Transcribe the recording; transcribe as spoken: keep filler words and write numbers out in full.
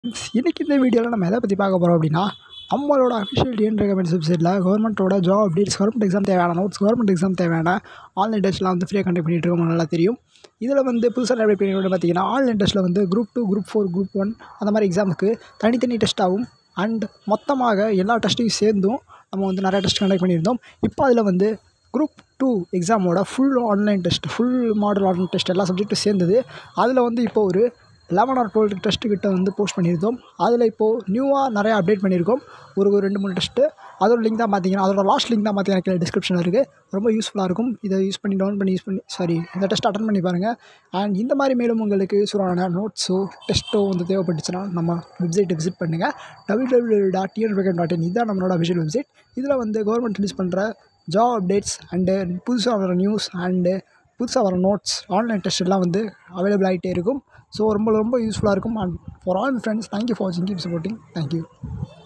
இன்றைக்கி இந்த வீடியோவில் நம்ம எதை பற்றி பார்க்க போகிறோம் அப்படின்னா, நம்மளோட அஃபிஷியல் டிஎன்பிஎஸ்சி வெப்சைட்டில் கவர்மெண்ட்டோட ஜாப் அப்டேட்ஸ், கவர்மெண்ட் எக்ஸாம் தேவையான நோட்ஸ், கவர்மெண்ட் எக்ஸாம் தேவையான ஆன்லைன் டெஸ்ட்லாம் வந்து ஃப்ரீயாக கண்டக்ட் பண்ணிட்டு இருக்கோம், நல்லா தெரியும். இதில் வந்து புதுசாக அப்டேட் பண்ணி பார்த்தீங்கன்னா, ஆன்லைன் டெஸ்ட்டில் வந்து group two, group four, group one அந்த மாதிரி எக்ஸாமுக்கு தனித்தனி டெஸ்ட்டாகவும் அண்ட் மொத்தமாக எல்லா டெஸ்ட்டையும் சேர்ந்தும் நம்ம வந்து நிறையா டெஸ்ட் கண்டக்ட் பண்ணியிருந்தோம். இப்போ அதில் வந்து குரூப் டூ எக்ஸாமோட full online test, full model online test எல்லா சப்ஜெக்ட்டும் சேர்ந்தது. அதில் வந்து இப்போ ஒரு லெவன் ஆர் டுவெல் டெஸ்ட்டுக்கிட்ட வந்து போஸ்ட் பண்ணியிருந்தோம். அதில் இப்போது நியூவாக நிறையா அப்டேட் பண்ணியிருக்கோம். ஒரு ஒரு ரெண்டு மூணு டெஸ்ட்டு அதோட லிங்க் தான் பார்த்தீங்கன்னா, அதோட லாஸ்ட் லிங்க் தான் பார்த்தீங்கன்னா கீழே டிஸ்கிரிப்ஷனில் இருக்குது. ரொம்ப யூஸ்ஃபுல்லாக இருக்கும். இதை யூஸ் பண்ணி டவுன் பண்ணி யூஸ் பண்ணி சாரி இந்த டெஸ்ட் அட்டன் பண்ணி பாருங்கள். அண்ட் இந்த மாதிரி மேலும் உங்களுக்கு யூஸ்ஃபுல்லான நோட்ஸோ டெஸ்ட்டோ வந்து தேவைப்பட்டுச்சுன்னா நம்ம வெப்சைட்டை விசிட் பண்ணுங்கள். W W W dot TNPSC dot in இதுதான் நம்மளோட அஃபிஷியல் வெப்சைட். இதில் வந்து கவர்மெண்ட் ரிலீஸ் பண்ணுற ஜாப் அப்டேட்ஸ் அண்டு புதுசாக வர நியூஸ் அண்டு புதுசாக வர நோட்ஸ், ஆன்லைன் டெஸ்ட் எல்லாம் வந்து அவைலபிள் ஆகிட்டே இருக்கும். ஸோ ரொம்ப ரொம்ப யூஸ்ஃபுல்லாக இருக்கும். And for all friends, thank you for வாட்சிங், கீப் சப்போர்ட்டிங், தேங்க்யூ.